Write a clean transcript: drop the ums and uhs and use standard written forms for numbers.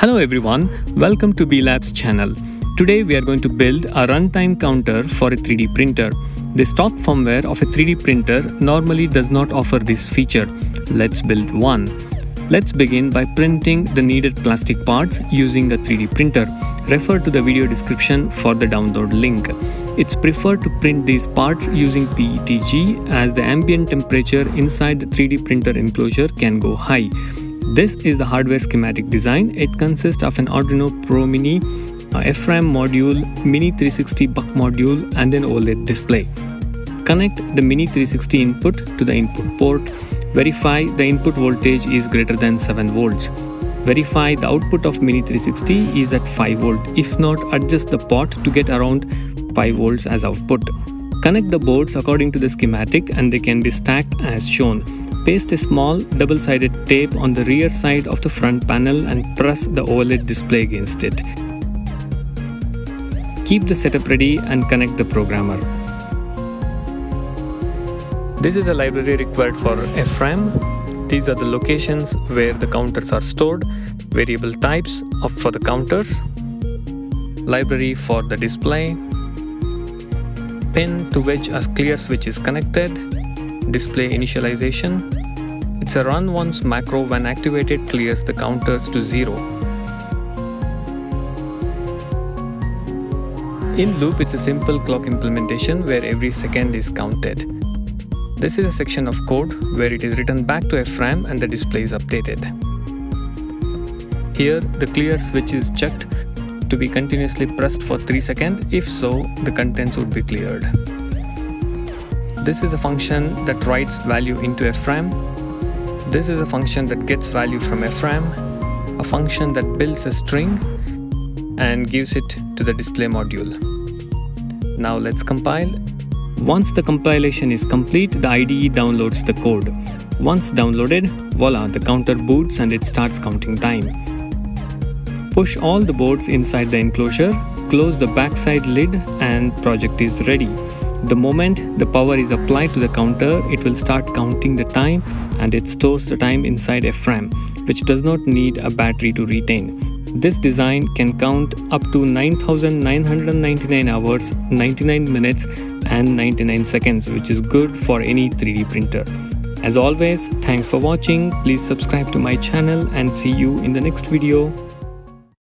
Hello everyone, welcome to B-Labs channel. Today we are going to build a runtime counter for a 3D printer. The stock firmware of a 3D printer normally does not offer this feature. Let's build one. Let's begin by printing the needed plastic parts using a 3D printer. Refer to the video description for the download link. It's preferred to print these parts using PETG as the ambient temperature inside the 3D printer enclosure can go high. This is the hardware schematic design. It consists of an Arduino Pro Mini, a FRAM module, Mini 360 buck module and an OLED display. Connect the Mini 360 input to the input port. Verify the input voltage is greater than 7 volts. Verify the output of Mini 360 is at 5 volt. If not, adjust the pot to get around 5 volts as output. Connect the boards according to the schematic and they can be stacked as shown. Paste a small double-sided tape on the rear side of the front panel and press the OLED display against it. Keep the setup ready and connect the programmer. This is a library required for FRAM. These are the locations where the counters are stored, variable types for the counters, library for the display, pin to which a clear switch is connected, display initialization. It's a run once macro when activated clears the counters to 0. In loop, it's a simple clock implementation where every second is counted. This is a section of code where it is written back to FRAM and the display is updated. Here, the clear switch is checked to be continuously pressed for 3 seconds. If so, the contents would be cleared. This is a function that writes value into FRAM. This is a function that gets value from FRAM, a function that builds a string and gives it to the display module. Now let's compile. Once the compilation is complete, the IDE downloads the code. Once downloaded, voila, the counter boots and it starts counting time. Push all the boards inside the enclosure, close the backside lid and project is ready. The moment the power is applied to the counter, it will start counting the time and it stores the time inside FRAM, which does not need a battery to retain. This design can count up to 9,999 hours, 99 minutes and 99 seconds, which is good for any 3D printer. As always, thanks for watching. Please subscribe to my channel and see you in the next video.